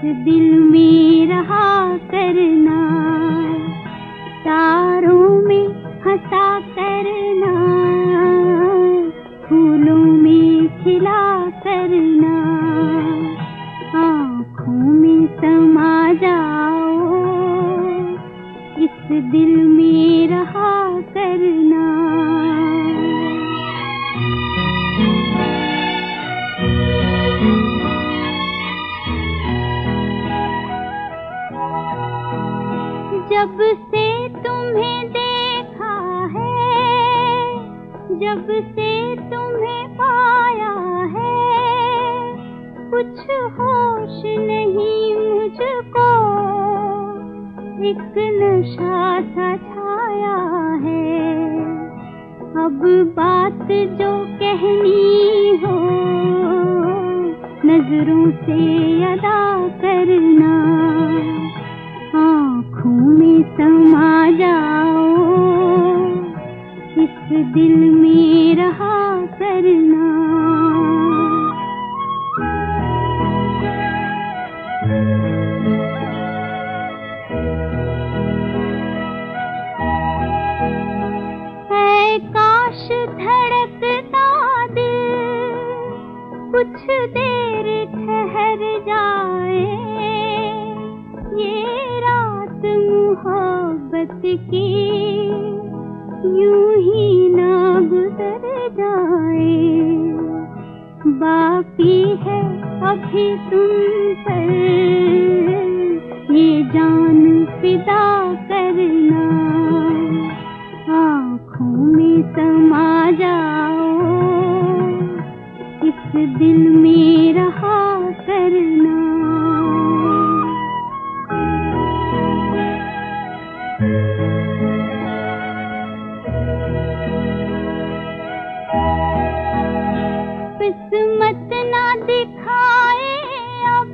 दिल में रहा करना, तारों में हंसा करना, फूलों में खिला करना, आँखों में समा जाओ, इस दिल में रहा करना। जब से तुम्हें देखा है, जब से तुम्हें पाया है, कुछ होश नहीं मुझको, एक नशा सा छाया है। अब बात जो कहनी हो, नजरों से अदा करना, आँखों में समा जाओ, इस दिल में रहा करना। है काश धड़कता दिल कुछ देर ठहर जाए, ये रात मोहब्बत की यूं ही ना गुजर जाए। बाकी है अभी तुम पर ये जान फिदा करना, आँखों में समा जाओ, इस दिल में रहा करना। किस्मत ना दिखाए अब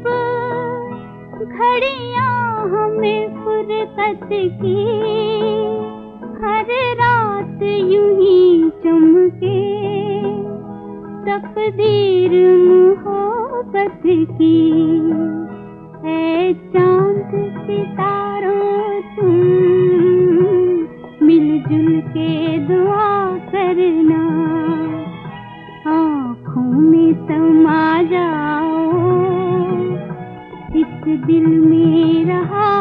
घड़ियां हमें फुर्सत की, हर रात यूं ही चमके तकदीर मोहब्बत की। ऐ चांद सितारों तुम मिलजुल के दुआ करना, आँखों में समा जाओ, इस दिल में रहा